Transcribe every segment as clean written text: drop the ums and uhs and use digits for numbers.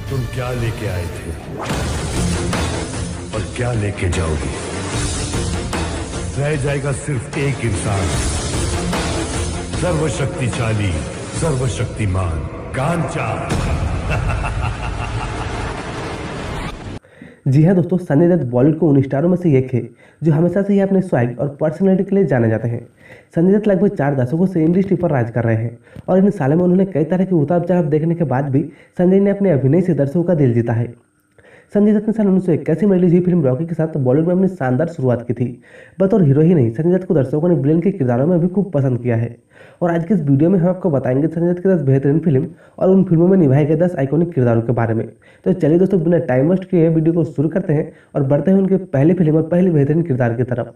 तुम क्या लेके आए थे और क्या लेके जाओगे? रह जाएगा सिर्फ एक इंसान, सर्वशक्तिशाली, सर्वशक्तिमान कांचा। जी हाँ दोस्तों, संजय दत्त बॉलीवुड के उन स्टारों में से एक है जो हमेशा से ही अपने स्वैग और पर्सनैलिटी के लिए जाने जाते हैं। संजय दत्त लगभग 4 दशकों से इंडस्ट्री पर राज कर रहे हैं और इन सालों में उन्होंने कई तरह के उतार चढ़ाव देखने के बाद भी संजय ने अपने अभिनय से दर्शकों का दिल जीता है। संजय दत्त ने साल 1981 में रिलीज हुई फिल्म रॉकी के साथ बॉलीवुड में अपनी शानदार शुरुआत की थी। बतौर हीरो ही नहीं, संजय दत्त को दर्शकों ने विलेन के किरदारों में भी खूब पसंद किया है। और आज के इस वीडियो में हम आपको बताएंगे संजय दत्त की 10 बेहतरीन फिल्म और उन फिल्मों में निभाए गए 10 आइकॉनिक किरदारों के बारे में। तो चलिए दोस्तों, बिना टाइम वेस्ट किए वीडियो को शुरू करते हैं और बढ़ते हैं उनके पहली फिल्म और पहली बेहतरीन किरदार की तरफ।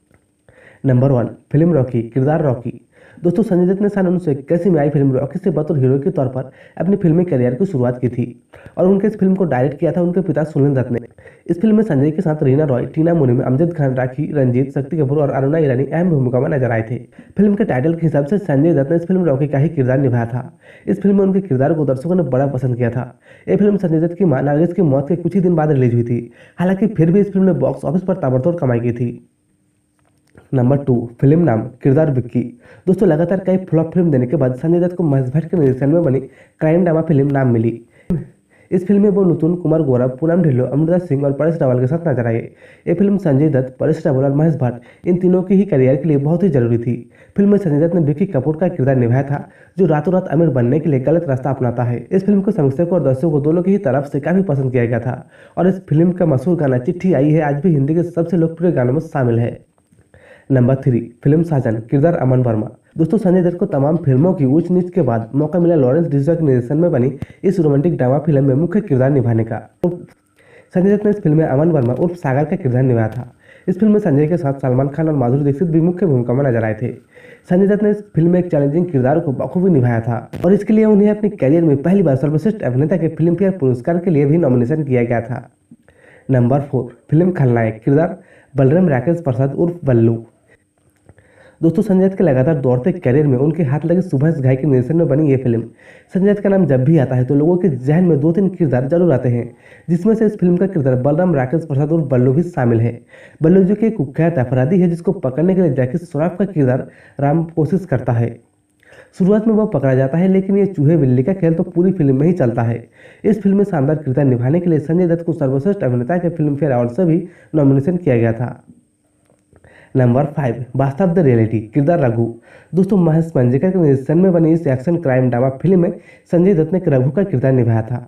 नंबर 1, फिल्म रॉकी, किरदार रॉकी। दोस्तों, संजय दत्त ने सन 1981 में आई फिल्म रॉकी से बतौर हीरो के तौर पर अपनी फिल्मी करियर की शुरुआत की थी और उनके इस फिल्म को डायरेक्ट किया था उनके पिता सुनील दत्त ने। इस फिल्म में संजय के साथ रीना रॉय, टीना मुनीम, अमजद खान, राखी, रंजीत, शक्ति कपूर और अरुणा ईरानी अहम भूमिका में नजर आए थे। फिल्म के टाइटल के हिसाब से संजय दत्त ने इस फिल्म रॉकी का ही किरदार निभाया था। इस फिल्म में उनके किरदार को दर्शकों ने बड़ा पसंद किया था। यह फिल्म संजय दत्त की मां नारगिस की मौत के कुछ ही दिन बाद रिलीज हुई थी। हालांकि फिर भी इस फिल्म ने बॉक्स ऑफिस पर ताबड़तोड़ कमाई की थी। नंबर 2, फिल्म नाम, किरदार विक्की। दोस्तों, लगातार कई फ्लॉप फिल्म देने के बाद संजय दत्त को महेश भट्ट के निर्देशन में बनी क्राइम ड्रामा फिल्म नाम मिली। इस फिल्म में वो नुतुन कुमार गौरव, पूनम ढिल्लों, अमृता सिंह और परेश रावल के साथ नजर आए। ये फिल्म संजय दत्त, परेश रावल और महेश भट्ट इन तीनों की ही करियर के लिए बहुत ही जरूरी थी। फिल्म में संजय दत्त ने विक्की कपूर का किरदार निभाया था, जो रातों रात अमीर बनने के लिए गलत रास्ता अपनाता है। इस फिल्म को समीक्षकों और दर्शकों को दोनों की ही तरफ से काफी पसंद किया गया था और इस फिल्म का मशहूर गाना चिट्ठी आई है आज भी हिंदी के सबसे लोकप्रिय गानों में शामिल है। नंबर 3, फिल्म साजन, किरदार अमन वर्मा। दोस्तों, संजय दत्त को तमाम फिल्मों की ऊंच नीच के बाद मौका मिला लॉरेंस डिसूजा के निर्देशन में बनी इस रोमांटिक ड्रामा फिल्म में मुख्य किरदार निभाने का। संजय दत्त ने इस फिल्म में अमन वर्मा उर्फ सागर का किरदार निभाया था। इस फिल्म में संजय के साथ सलमान खान और माधुरी दीक्षित भी मुख्य भूमिका में नजर आए थे। संजय दत्त ने इस फिल्म में एक चैलेंजिंग किरदार को बखूबी निभाया था और इसके लिए उन्हें अपने करियर में पहली बार सर्वश्रेष्ठ अभिनेता के फिल्म फेयर पुरस्कार के लिए भी नॉमिनेशन किया गया था। नंबर 4, फिल्म खलनायक, किरदार बलराम राकेश प्रसाद उर्फ बल्लू। दोस्तों, संजय दत्त के लगातार दौड़ते करियर में उनके हाथ लगे सुभाष घाई के निर्देशन में बनी ये फिल्म। संजय दत्त का नाम जब भी आता है तो लोगों के जहन में 2-3 किरदार जरूर आते हैं, जिसमें से इस फिल्म का किरदार बलराम राकेश प्रसाद और बल्लू भी शामिल है। बल्लू जो कि एक कुख्यात अपराधी है जिसको पकड़ने के लिए जैकी श्रॉफ का किरदार राम कोशिश करता है। शुरुआत में वह पकड़ा जाता है, लेकिन ये चूहे बिल्ली का खेल तो पूरी फिल्म में ही चलता है। इस फिल्म में शानदार किरदार निभाने के लिए संजय दत्त को सर्वश्रेष्ठ अभिनेता के फिल्म फेयर अवार्ड से भी नॉमिनेशन किया गया था। नंबर 5, वास्तव द रियलिटी, किरदार रघु। दोस्तों, महेश मांजरेकर के निर्देशन में बनी इस एक्शन क्राइम ड्रामा फिल्म में संजय दत्त ने रघु का किरदार निभाया था।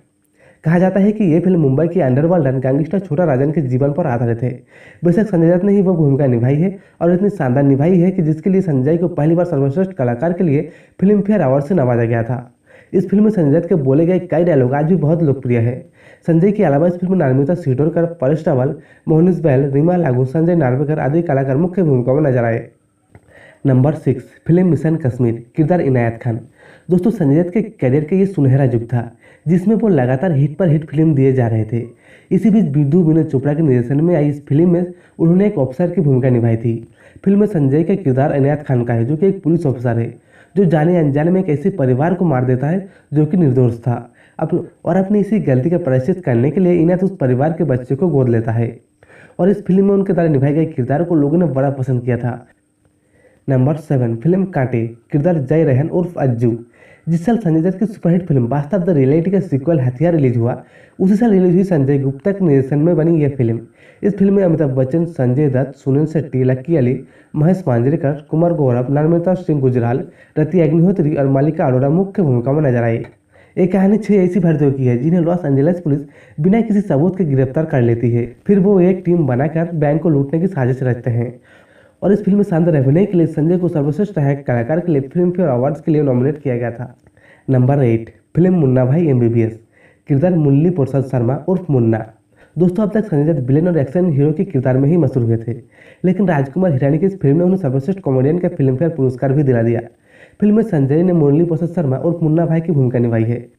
कहा जाता है कि यह फिल्म मुंबई की अंडरवर्ल्ड गैंगस्टर छोटा राजन के जीवन पर आधारित है। बेशक संजय दत्त ने ही वह भूमिका निभाई है और इतनी शानदार निभाई है कि जिसके लिए संजय को पहली बार सर्वश्रेष्ठ कलाकार के लिए फिल्म फेयर अवार्ड से नवाजा गया था। इस फिल्म में संजय दत्त के बोले गए कई डायलॉग आज भी बहुत लोकप्रिय है। संजय के अलावा इस फिल्म में नमिता सिडोरकर, परेश रावल, मोहनीश बैल, रीमा लागू, संजय नार्वेकर आदि कलाकार मुख्य भूमिका में नजर आए। नंबर 6, फिल्म मिशन कश्मीर, किरदार इनायत खान। दोस्तों, संजय दत्त के करियर का ये सुनहरा युग था जिसमें वो लगातार हिट पर हिट फिल्म दिए जा रहे थे। इसी बीच बिरजू विनोद चोपड़ा के निर्देशन में आई इस फिल्म में उन्होंने एक ऑफिसर की भूमिका निभाई थी। फिल्म में संजय का किरदार इनायत खान का है, जो कि एक पुलिस ऑफिसर है जो जाने अनजाने में एक ऐसे परिवार को मार देता है जो कि निर्दोष था। अपनी इसी गलती का प्रायश्चित करने के लिए इनायत उस परिवार के बच्चे को गोद लेता है और इस फिल्म में उनके द्वारा निभाए गए किरदार को लोगों ने बड़ा पसंद किया था। नंबर 7, फिल्म कांटे, किरदार जय रेहन उर्फ अज्जू। जिस साल संजय दत्त की सुपरहिट फिल्म वास्तव द रियलिटी का सीक्वल हथियार रिलीज हुआ, उसी साल रिलीज हुई संजय गुप्ता के निर्देशन में बनी यह फिल्म। इस फिल्म में अमिताभ बच्चन, संजय दत्त, सुनील शेट्टी, लक्की अली, महेश मांजरेकर, कुमार गौरव, नमिता सिंह गुजराल, रति अग्निहोत्री और मालिका अरोड़ा मुख्य भूमिका में नजर आई। एक कहानी 6 ऐसी भारतीयों की है जिन्हें लॉस एंजलिस पुलिस बिना किसी सबूत के गिरफ्तार कर लेती है। फिर वो एक टीम बनाकर बैंक को लूटने की साजिश रचते हैं और इस फिल्म में शानदार अभिनय के लिए संजय को सर्वश्रेष्ठ सहायक कलाकार के लिए फिल्म फेयर अवार्ड्स के लिए नॉमिनेट किया गया था। नंबर 8, फिल्म मुन्ना भाई MBBS, किरदार मुरली प्रसाद शर्मा उर्फ मुन्ना। दोस्तों, अब तक संजय दत्त विलेन और एक्शन हीरो के किरदार में ही मशहूर हुए थे, लेकिन राजकुमार हिरानी की इस फिल्म ने उन्हें सर्वश्रेष्ठ कॉमेडियन का फिल्म फेयर पुरस्कार भी दिला दिया। फिल्म में संजय ने मुरली प्रसाद शर्मा और मुन्ना भाई की भूमिका निभाई है।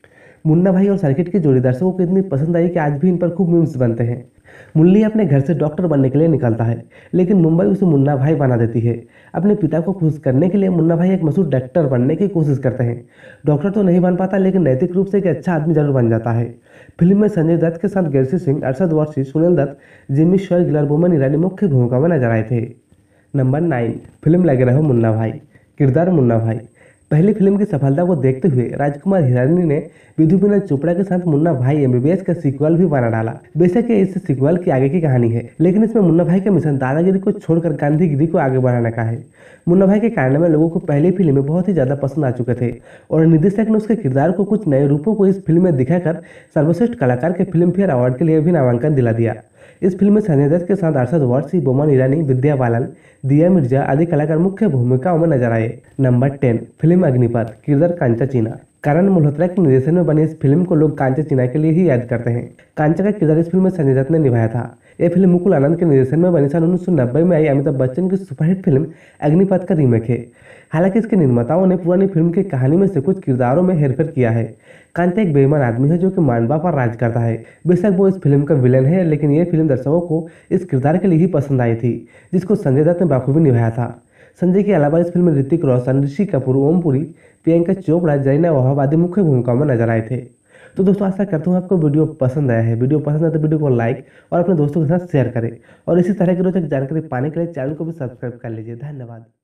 मुन्ना भाई और सर्किट की जोड़ी दर्शकों को इतनी पसंद आई कि आज भी इन पर खूब मीम्स बनते हैं। मुन्नी अपने घर से डॉक्टर बनने के लिए निकलता है, लेकिन मुंबई उसे मुन्ना भाई बना देती है। अपने पिता को खुश करने के लिए मुन्ना भाई एक मशहूर डॉक्टर बनने की कोशिश करते हैं। डॉक्टर तो नहीं बन पाता, लेकिन नैतिक रूप से एक अच्छा आदमी जरूर बन जाता है। फिल्म में संजय दत्त के साथ गेरसी सिंह, अरशद वारसी, सुनील दत्त, जिम्मी शेरगिल और बोमन ईरानी मुख्य भूमिका में नजर आए थे। नंबर 9, फिल्म लगे रहो मुन्ना भाई। किरदार मुन्ना भाई। पहली फिल्म की सफलता को देखते हुए राजकुमार हिरानी ने विधु विनोद चोपड़ा के साथ मुन्ना भाई एमबीबीएस का सीक्वल भी बना डाला। बेशक ये इस सीक्वल की आगे की कहानी है, लेकिन इसमें मुन्ना भाई का मिशन दादागिरी को छोड़कर गांधीगिरी को आगे बढ़ाने का है। मुन्ना भाई के कारनामे लोगों को पहली फिल्म में बहुत ही ज्यादा पसंद आ चुके थे और निर्देशक ने उसके किरदार को कुछ नए रूपों को इस फिल्म में दिखाकर सर्वश्रेष्ठ कलाकार के फिल्म फेयर अवार्ड के लिए भी नामांकन दिला दिया। इस फिल्म में संजय दत्त के साथ अरशद वारसी, बोमन ईरानी, विद्या बालन, दिया मिर्जा आदि कलाकार मुख्य भूमिकाओं में नजर आए। नंबर 10, फिल्म अग्निपथ। किरदार कांचा चीना। करण मल्होत्रा के निर्देशन में बनी इस फिल्म को लोग कांचा चीना के लिए ही याद करते हैं। कांचा का किरदार इस फिल्म में संजय दत्त ने निभाया था। यह फिल्म मुकुल आनंद के निर्देशन में बनी सन 1990 में आई अमिताभ बच्चन की सुपरहिट फिल्म अग्निपथ का रीमेक है। हालांकि इसके निर्माताओं ने पुरानी फिल्म की कहानी में से कुछ किरदारों में हेरफेर किया है। कांता एक बेईमान आदमी है जो कि मानवा पर राज करता है। बेशक वो इस फिल्म का विलेन है, लेकिन यह फिल्म दर्शकों को इस किरदार के लिए ही पसंद आई थी, जिसको संजय दत्त ने बाखूबी निभाया था। संजय के अलावा इस फिल्म में ऋतिक रोशन, ऋषि कपूर, ओम पुरी, प्रियंका चोपड़ा, जरीना वहाब आदि मुख्य भूमिकाओं में नजर आए थे। तो दोस्तों, आशा करता हूँ आपको वीडियो पसंद आया है। वीडियो पसंद आए तो वीडियो को लाइक और अपने दोस्तों के साथ शेयर करें और इसी तरह की रोचक जानकारी पाने के लिए चैनल को भी सब्सक्राइब कर लीजिए। धन्यवाद।